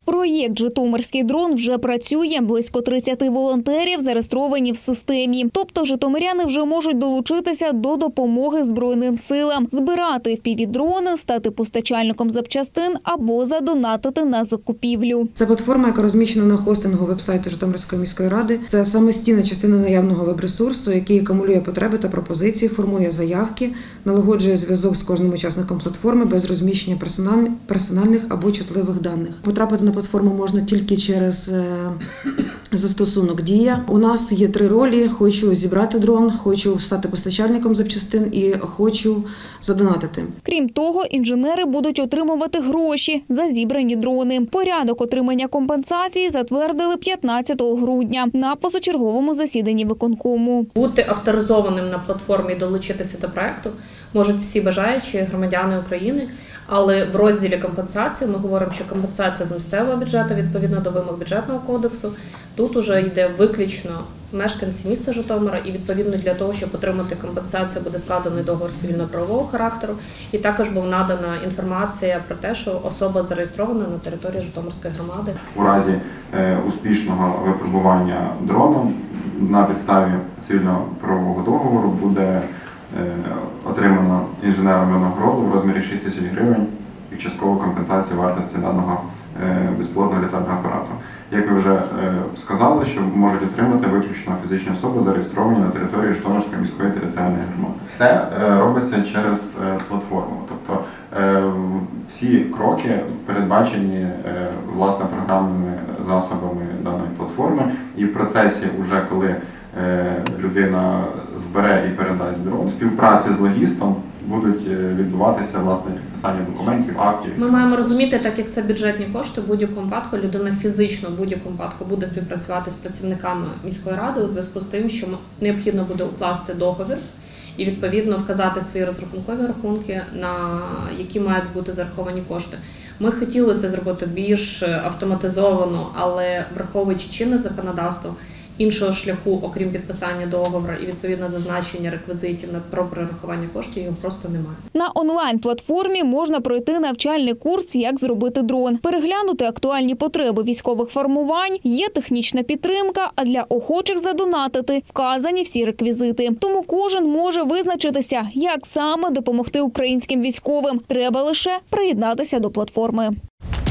Проєкт «Житомирський дрон» вже працює. Близько 30 волонтерів зареєстровані в системі. Тобто житомиряни вже можуть долучитися до допомоги Збройним силам, збирати FPV-дрони, стати постачальником запчастин або задонатити на закупівлю. Це платформа, яка розміщена на хостингу веб-сайту Житомирської міської ради. Це самостійна частина наявного веб-ресурсу, який акумулює потреби та пропозиції, формує заявки, налагоджує зв'язок з кожним учасником платформи без розміщення персональних або чутливих даних. Потрапити на платформу можна тільки через застосунок «Дія». У нас є 3 ролі: хочу зібрати дрон, хочу стати постачальником запчастин і хочу задонатити. Крім того, інженери будуть отримувати гроші за зібрані дрони. Порядок отримання компенсації затвердили 15 грудня на позачерговому засіданні виконкому. Бути авторизованим на платформі і долучитися до проекту можуть всі бажаючі громадяни України. Але в розділі компенсації ми говоримо, що компенсація з місцевого бюджету відповідно до вимог бюджетного кодексу. Тут уже йде виключно мешканці міста Житомира, і відповідно для того, щоб отримати компенсацію, буде складений договір цивільно-правового характеру. І також була надана інформація про те, що особа зареєстрована на території Житомирської громади. У разі успішного випробування дроном на підставі цивільно-правового договору буде отримано інженером винагороду в розмірі 6 тисяч гривень і часткову компенсацію вартості даного безпілотного літального апарату. Як ви вже сказали, що можуть отримати виключно фізичні особи, зареєстровані на території Житомирської міської територіальної громади. Все робиться через платформу, тобто всі кроки передбачені власне програмними засобами даної платформи, і в процесі, уже коли людина збере і передасть дрон, співпраці з логістом будуть відбуватися власне підписання документів, актів. Ми маємо розуміти, так як це бюджетні кошти, в будь-якому випадку людина фізично в будь-якому випадку буде співпрацювати з працівниками міської ради у зв'язку з тим, що необхідно буде укласти договір і відповідно вказати свої розрахункові рахунки, на які мають бути зараховані кошти. Ми хотіли це зробити більш автоматизовано, але враховуючи чинне законодавство, іншого шляху, окрім підписання договору і відповідно зазначення реквізитів про перерахування коштів, його просто немає. На онлайн-платформі можна пройти навчальний курс «Як зробити дрон», переглянути актуальні потреби військових формувань, є технічна підтримка, а для охочих задонатити вказані всі реквізити. Тому кожен може визначитися, як саме допомогти українським військовим. Треба лише приєднатися до платформи.